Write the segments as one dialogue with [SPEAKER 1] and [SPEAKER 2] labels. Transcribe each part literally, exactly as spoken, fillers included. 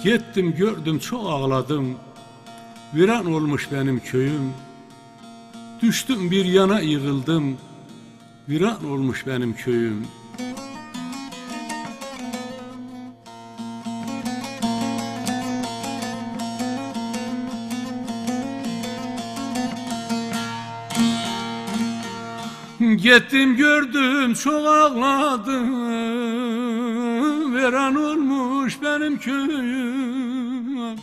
[SPEAKER 1] Gittim gördüm çok ağladım, viran olmuş benim köyüm. Düştüm bir yana yığıldım, viran olmuş benim köyüm. Gittim gördüm çok ağladım, viran olmuş benim köyüm.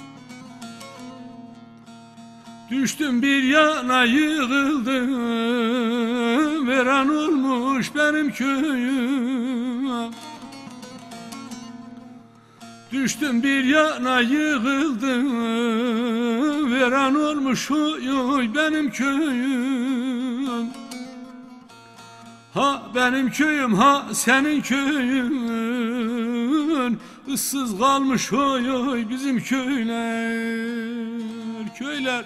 [SPEAKER 1] Düştüm bir yana yığıldım, viran olmuş benim köyüm. Düştüm bir yana yığıldım, viran olmuş oy benim köyüm. Ha benim köyüm ha senin köyün, ıssız kalmış oy oy bizim köyler, köyler.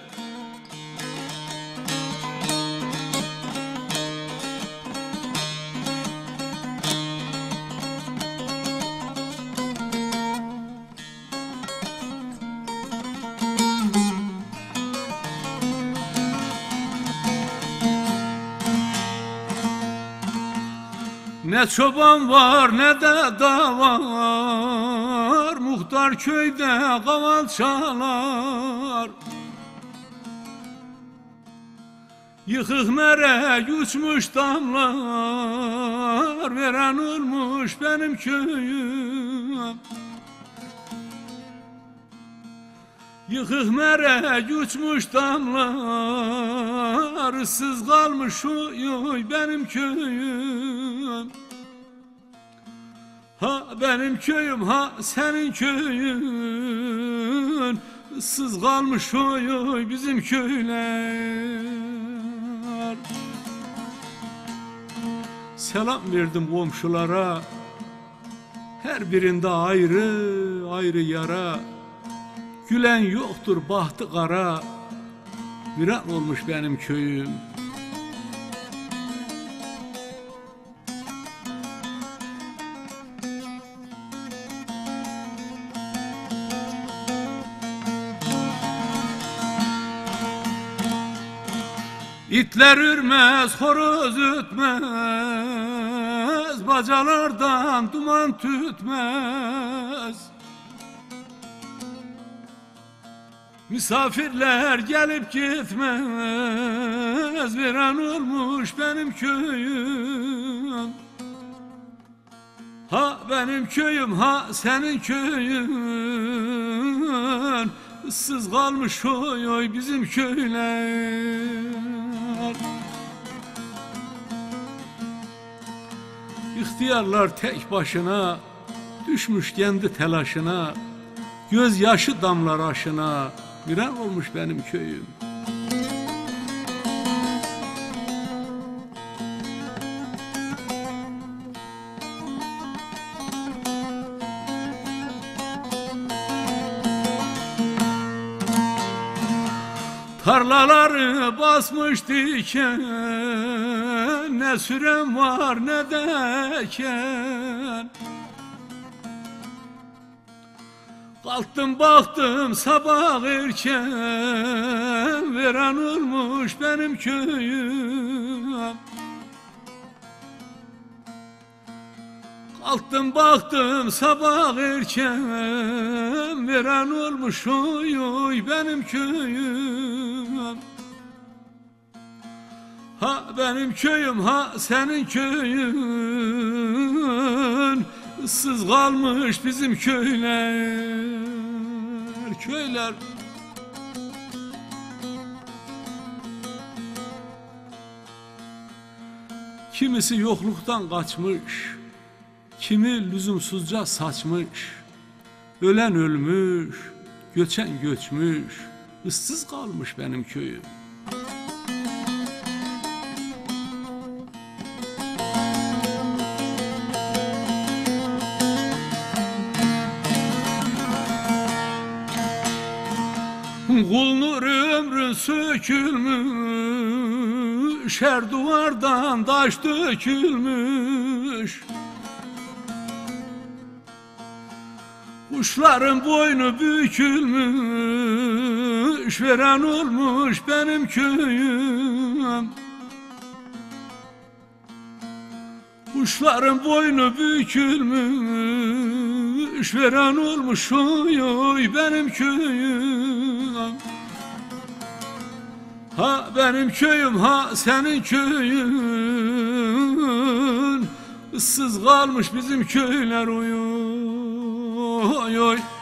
[SPEAKER 1] Ne çoban var ne de dağ var, muhtar köyde kaval çalar. Yıkık mere uçmuş damlar, viran olmuş benim köyüm. Yıkık mere uçmuş damlar, ıssız kalmış oy benim köyüm. Ha benim köyüm ha senin köyün, ıssız kalmış oy oy bizim köyler. Selam verdim komşulara, her birinde ayrı ayrı yara. Gülen yoktur bahtı kara, viran olmuş benim köyüm. İtler ürmez, horoz ötmez, bacalardan duman tütmez. Misafirler gelip gitmez, viran olmuş benim köyüm. Ha benim köyüm ha senin köyün, ıssız kalmış oy oy bizim köyler. İhtiyarlar tek başına, düşmüş kendi telaşına, gözyaşı damlar aşına, viran olmuş benim köyüm. Tarlaları basmış diken, ne sürem var ne de eken. Kalktım baktım sabah erken, viran olmuş benim köyüm. Kalktım baktım sabah erken, viran olmuş oy oy benim köyüm. Ha benim köyüm ha senin köyün, ıssız kalmış bizim köyler, köyler. Kimisi yokluktan kaçmış, kimi lüzumsuzca saçmış. Ölen ölmüş, göçen göçmüş, ıssız kalmış benim köyüm. Kul nur ömrün sökülmüş, her duvardan taş dökülmüş. Kuşların boynu bükülmüş, veren olmuş benim köyüm. Kuşların boynu bükülmüş, veren olmuş oy oy benim köyüm. Ha benim köyüm, ha senin köyün. Issız kalmış bizim köyler oy oy oy.